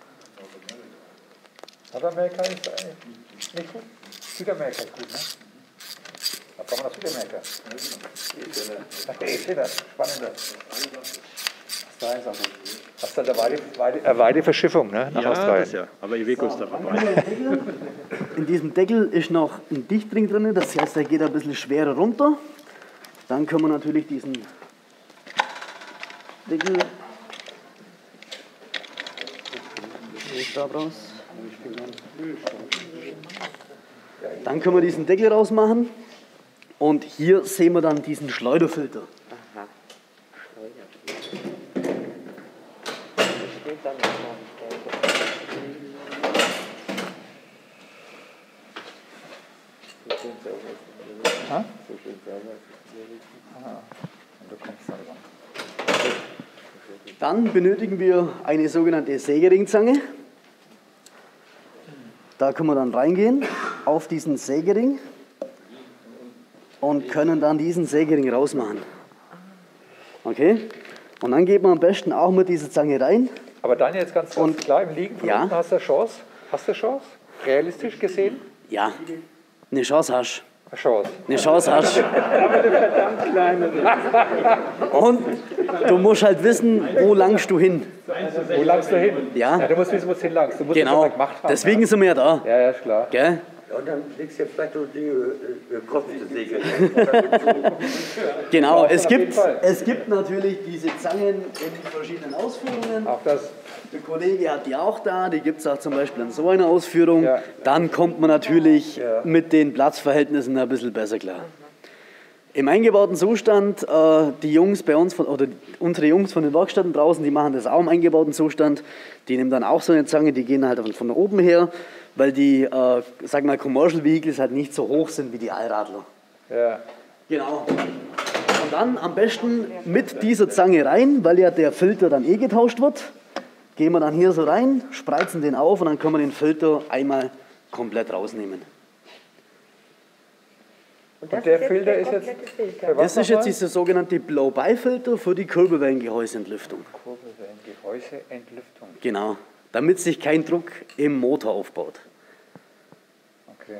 Nordamerika ist eigentlich nicht gut. Südamerika ist gut, ne? Da kommen wir nach Südamerika. Okay, schöner, spannender. Da ist auch gut. Das ist dann der Weide, Weide, äh, Weideverschiffung, ne? Nach Australien. ja. Aber Iveco ist dabei. In diesem Deckel ist noch ein Dichtring drin, das heißt, der geht ein bisschen schwerer runter. Dann können wir natürlich diesen Deckel da raus. Dann können wir diesen Deckel rausmachen und hier sehen wir dann diesen Schleuderfilter. Aha. Steht dann noch. Ha? So schön sauber. Ah, und du kommst da ran. Dann benötigen wir eine sogenannte Sägeringzange. Da können wir dann reingehen auf diesen Sägering und können dann diesen Sägering rausmachen. Okay? Und dann geht man am besten auch mit dieser Zange rein. Aber dann jetzt ganz, ganz Und- klar im Liegen von Ja. unten hast du eine Chance. Hast du eine Chance? Realistisch gesehen? Ja, eine Chance hast. Eine Chance. Eine Chance hast. Und du musst halt wissen, wo langst du hin. Wo langst du hin? Ja. Ja, du musst wissen, wo es hinlangst. Du musst das Genau, schon mal gemacht haben. deswegen sind wir ja da. Ja, ja, ist klar. Gell? Und dann legst du jetzt vielleicht noch die äh, Kopfsäge. Genau, es auf jeden gibt, Fall. es gibt natürlich diese Zangen in verschiedenen Ausführungen. Auch das. Der Kollege hat die auch da, die gibt es auch zum Beispiel in so einer Ausführung. Ja. Dann kommt man natürlich Ja. mit den Platzverhältnissen ein bisschen besser klar. Im eingebauten Zustand, äh, die Jungs bei uns, von, oder unsere Jungs von den Werkstätten draußen, die machen das auch im eingebauten Zustand. Die nehmen dann auch so eine Zange, die gehen halt von, von oben her, weil die, äh, sag mal, Commercial Vehicles halt nicht so hoch sind wie die Allradler. Ja. Genau. Und dann am besten mit dieser Zange rein, weil ja der Filter dann eh getauscht wird. Gehen wir dann hier so rein, spreizen den auf und dann können wir den Filter einmal komplett rausnehmen. Und, Und der Filter ist jetzt. komplette Filter. Für was Das ist nochmal? jetzt dieser sogenannte Blow-by-Filter für die Kurbelwellengehäuseentlüftung. Kurbelwellengehäuseentlüftung. Genau, damit sich kein Druck im Motor aufbaut. Okay.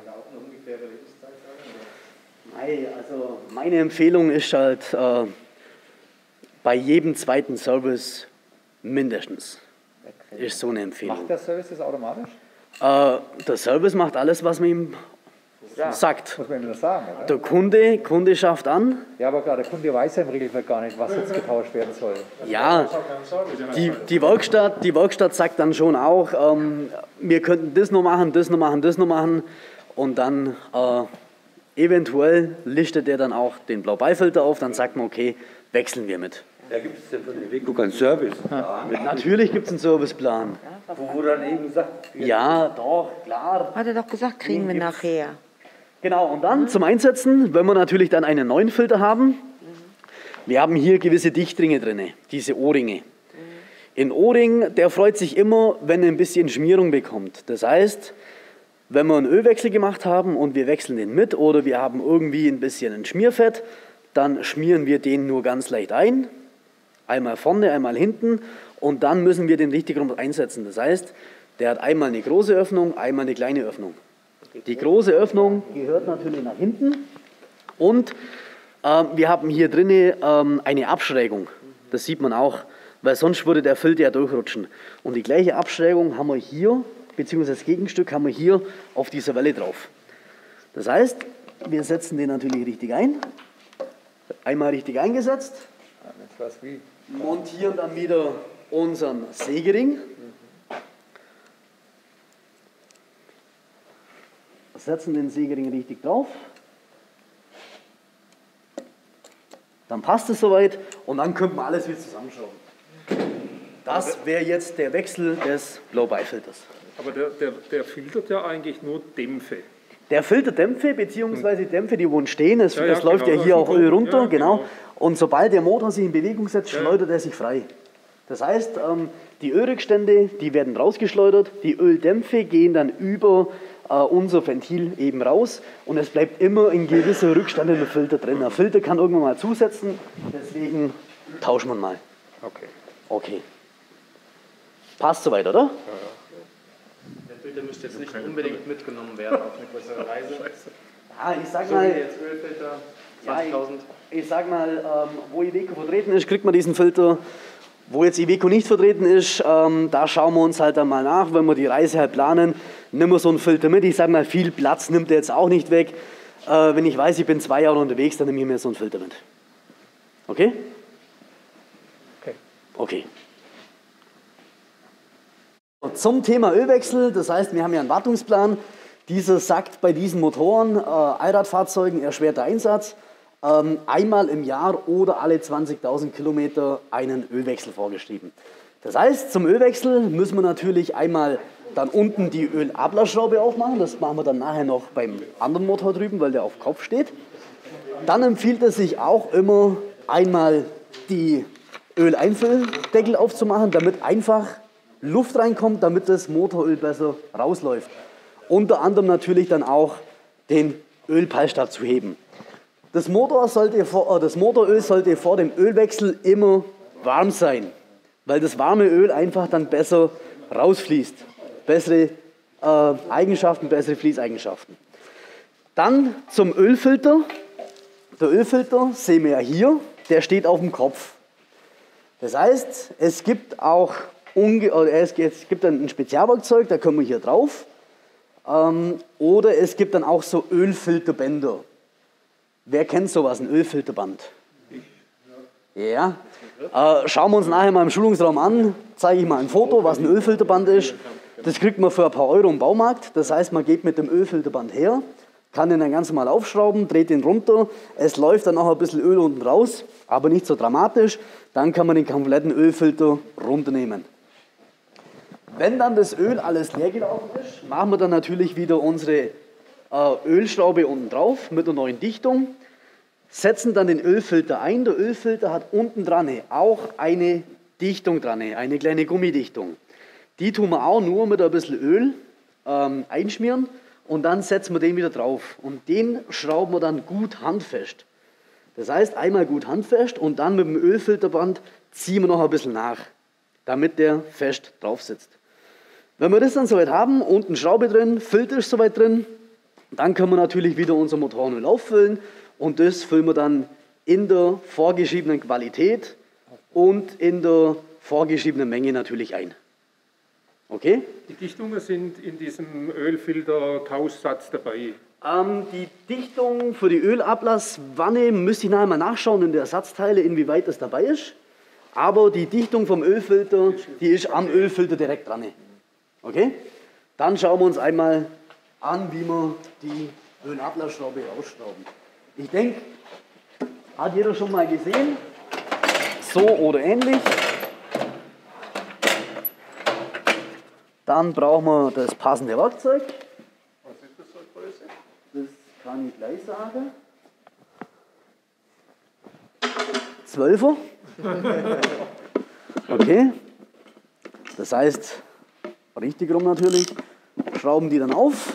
Nein, also meine Empfehlung ist halt äh, bei jedem zweiten Service mindestens. Ist so eine Empfehlung. Macht der Service das automatisch? Äh, der Service macht alles, was man ihm sagt. Muss man ihm das sagen, oder? Der Kunde, Kunde schafft an. Ja, aber klar, der Kunde weiß ja im Regelfall gar nicht, was jetzt getauscht werden soll. Ja, die, die, Werkstatt, die Werkstatt sagt dann schon auch, ähm, wir könnten das noch machen, das noch machen, das noch machen. Und dann äh, eventuell listet er dann auch den Blau-Beifilter auf, dann sagt man, okay, wechseln wir mit. Da gibt es ja von Iveco keinen Service. Natürlich gibt es einen Serviceplan. Wo, wo dann eben sagt, Ja, doch, klar. Hat er doch gesagt, kriegen wir nachher. Genau, und dann zum Einsetzen, wenn wir natürlich dann einen neuen Filter haben, wir haben hier gewisse Dichtringe drin, diese O-Ringe. Ein O-Ring, der freut sich immer, wenn er ein bisschen Schmierung bekommt. Das heißt, wenn wir einen Ölwechsel gemacht haben und wir wechseln den mit oder wir haben irgendwie ein bisschen ein Schmierfett, dann schmieren wir den nur ganz leicht ein. Einmal vorne, einmal hinten und dann müssen wir den richtig rum einsetzen. Das heißt, der hat einmal eine große Öffnung, einmal eine kleine Öffnung. Die große Öffnung gehört natürlich nach hinten und äh, wir haben hier drinnen ähm, eine Abschrägung. Das sieht man auch, weil sonst würde der Filter ja durchrutschen. Und die gleiche Abschrägung haben wir hier, beziehungsweise das Gegenstück haben wir hier auf dieser Welle drauf. Das heißt, wir setzen den natürlich richtig ein. Einmal richtig eingesetzt. Jetzt was wie. Montieren dann wieder unseren Sägering. Setzen den Sägering richtig drauf. Dann passt es soweit und dann könnte man alles wieder zusammenschrauben. Das wäre jetzt der Wechsel des Blow-by-Filters. Aber der, der, der filtert ja eigentlich nur Dämpfe. Der filtert Dämpfe, beziehungsweise Dämpfe, die wo stehen. Es, Ja, ja, es läuft genau, ja hier aus auch dem Öl Druck. runter. Ja, genau. genau. Und sobald der Motor sich in Bewegung setzt, Ja. schleudert er sich frei. Das heißt, ähm, die Ölrückstände, die werden rausgeschleudert, die Öldämpfe gehen dann über äh, unser Ventil eben raus und es bleibt immer ein gewisser Rückstand in dem Filter drin. Der Filter kann irgendwann mal zusetzen, deswegen tauschen wir ihn mal. Okay. Okay. Passt soweit, oder? Der Filter müsste jetzt nicht unbedingt mitgenommen werden auf eine größere Reise. Ja, ich sag So mal, wie jetzt Ölfilter, zwanzigtausend. ich sag mal, ähm, wo Iveco vertreten ist, kriegt man diesen Filter. Wo jetzt Iveco nicht vertreten ist, ähm, da schauen wir uns halt dann mal nach, wenn wir die Reise halt planen, nehmen wir so einen Filter mit. Ich sag mal, viel Platz nimmt er jetzt auch nicht weg. Äh, wenn ich weiß, ich bin zwei Jahre unterwegs, dann nehme ich mir so einen Filter mit. Okay? Okay. Okay. Zum Thema Ölwechsel, das heißt, wir haben ja einen Wartungsplan. Dieser sagt bei diesen Motoren, äh, Allradfahrzeugen, erschwerter Einsatz, ähm, einmal im Jahr oder alle zwanzigtausend Kilometer einen Ölwechsel vorgeschrieben. Das heißt, zum Ölwechsel müssen wir natürlich einmal dann unten die Ölablassschraube aufmachen. Das machen wir dann nachher noch beim anderen Motor drüben, weil der auf Kopf steht. Dann empfiehlt es sich auch immer, einmal die Öleinfülldeckel aufzumachen, damit einfach Luft reinkommt, damit das Motoröl besser rausläuft. Unter anderem natürlich dann auch den Ölpeilstab zu heben. Das, Motor sollte vor, das Motoröl sollte vor dem Ölwechsel immer warm sein, weil das warme Öl einfach dann besser rausfließt. Bessere äh, Eigenschaften, bessere Fließeigenschaften. Dann zum Ölfilter. Der Ölfilter sehen wir ja hier, der steht auf dem Kopf. Das heißt, es gibt auch unge oder es gibt dann ein Spezialwerkzeug, da können wir hier drauf. Ähm, oder es gibt dann auch so Ölfilterbänder. Wer kennt sowas, ein Ölfilterband? Ja. Äh, schauen wir uns nachher mal im Schulungsraum an, zeige ich mal ein Foto, was ein Ölfilterband ist. Das kriegt man für ein paar Euro im Baumarkt. Das heißt, man geht mit dem Ölfilterband her, kann den dann ganz normal aufschrauben, dreht den runter. Es läuft dann noch ein bisschen Öl unten raus, aber nicht so dramatisch. Dann kann man den kompletten Ölfilter runternehmen. Wenn dann das Öl alles leer gelaufen ist, machen wir dann natürlich wieder unsere äh, Ölschraube unten drauf mit einer neuen Dichtung. Setzen dann den Ölfilter ein. Der Ölfilter hat unten dran auch eine Dichtung dran, eine kleine Gummidichtung. Die tun wir auch nur mit ein bisschen Öl ähm, einschmieren und dann setzen wir den wieder drauf. Und den schrauben wir dann gut handfest. Das heißt, einmal gut handfest und dann mit dem Ölfilterband ziehen wir noch ein bisschen nach, damit der fest drauf sitzt. Wenn wir das dann soweit haben, unten Schraube drin, Filter ist soweit drin, dann können wir natürlich wieder unser Motorenöl auffüllen und das füllen wir dann in der vorgeschriebenen Qualität und in der vorgeschriebenen Menge natürlich ein. Okay? Die Dichtungen sind in diesem Ölfilter-Tauschsatz dabei. Ähm, die Dichtung für die Ölablasswanne müsste ich nachher mal nachschauen in der Ersatzteile, inwieweit das dabei ist. Aber die Dichtung vom Ölfilter, die ist am Ölfilter direkt dran. Okay? Dann schauen wir uns einmal an, wie wir die Ölablassschraube rausschrauben. Ich denke, hat jeder schon mal gesehen, so oder ähnlich. Dann brauchen wir das passende Werkzeug. Was ist das für eine Größe? Das kann ich gleich sagen. Zwölfer. Okay. Das heißt, richtig rum natürlich. Schrauben die dann auf.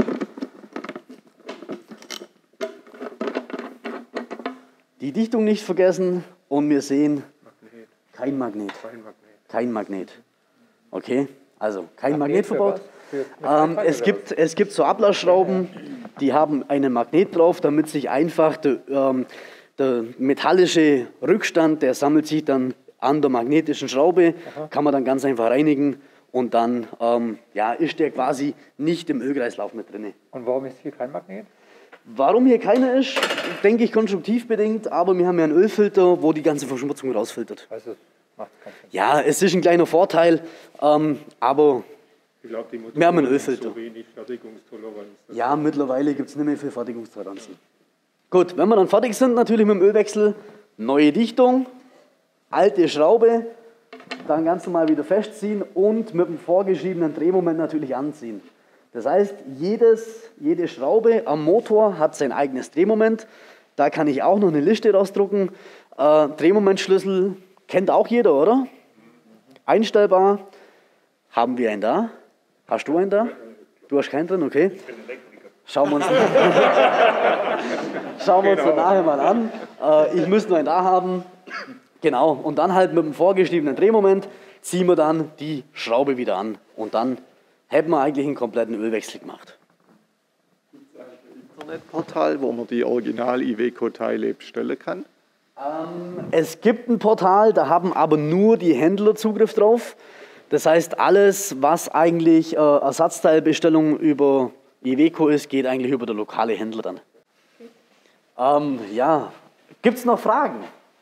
Die Dichtung nicht vergessen und wir sehen Magnet. kein Magnet. Kein Magnet. Kein Magnet. Okay, also kein Magnet Magnet für verbaut. was? Für Ähm, es, gibt, es gibt so Ablassschrauben, die haben einen Magnet drauf, damit sich einfach der, ähm, der metallische Rückstand, der sammelt sich dann an der magnetischen Schraube, Aha. kann man dann ganz einfach reinigen und dann ähm, ja, ist der quasi nicht im Ölkreislauf mit drin. Und warum ist hier kein Magnet? Warum hier keiner ist, denke ich konstruktiv bedingt, aber wir haben ja einen Ölfilter, wo die ganze Verschmutzung rausfiltert. Also macht keinen Sinn. Ja, es ist ein kleiner Vorteil, ähm, aber Ich glaube, die wir haben einen Motoren Ölfilter. so wenig Fertigungstoleranz. Das Ja, mittlerweile gibt es nicht mehr viel Fertigungstoleranzen. Gut, wenn wir dann fertig sind, natürlich mit dem Ölwechsel, neue Dichtung, alte Schraube, dann ganz normal wieder festziehen und mit dem vorgeschriebenen Drehmoment natürlich anziehen. Das heißt, jedes, jede Schraube am Motor hat sein eigenes Drehmoment. Da kann ich auch noch eine Liste rausdrucken. Äh, Drehmomentschlüssel kennt auch jeder, oder? Einstellbar. Haben wir einen da? Hast du einen da? Du hast keinen drin, okay. Schauen wir uns, Schauen wir uns dann nachher mal an. Äh, ich müsste nur einen da haben. Genau, und dann halt mit dem vorgeschriebenen Drehmoment ziehen wir dann die Schraube wieder an. Und dann hätten wir eigentlich einen kompletten Ölwechsel gemacht. Gibt es ein Internetportal, wo man die Original-Iveco-Teile bestellen kann? Ähm, es gibt ein Portal, da haben aber nur die Händler Zugriff drauf. Das heißt, alles, was eigentlich äh, Ersatzteilbestellung über Iveco ist, geht eigentlich über den lokale Händler dann. Ähm, ja, gibt es noch Fragen?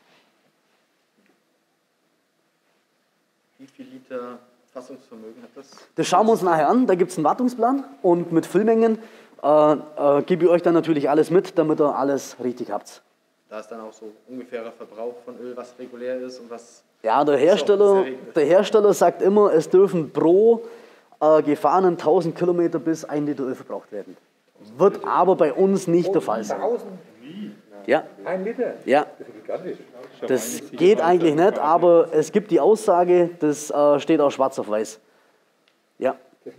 Wie viel Liter Fassungsvermögen hat das? Das schauen wir uns nachher an. Da gibt es einen Wartungsplan und mit Füllmengen äh, äh, gebe ich euch dann natürlich alles mit, damit ihr alles richtig habt. Da ist dann auch so ungefährer Verbrauch von Öl, was regulär ist und was... Ja, der Hersteller, der Hersteller sagt immer, es dürfen pro, äh, gefahrenen tausend Kilometer bis ein Liter Öl verbraucht werden. Wird aber bei uns nicht der Fall sein. Ja. Ein Liter? Ja. Das ist gigantisch. Das geht eigentlich nicht, aber es gibt die Aussage, das äh, steht auch schwarz auf weiß. Ja.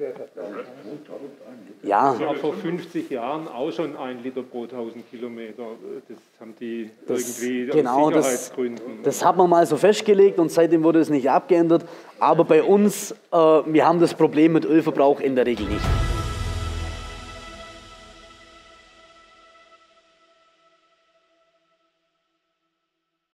Ja. Das war vor fünfzig Jahren auch schon ein Liter pro tausend Kilometer. Das haben die Das, irgendwie genau, aus Sicherheitsgründen. Das, das hat man mal so festgelegt und seitdem wurde es nicht abgeändert. Aber bei uns, äh, wir haben das Problem mit Ölverbrauch in der Regel nicht.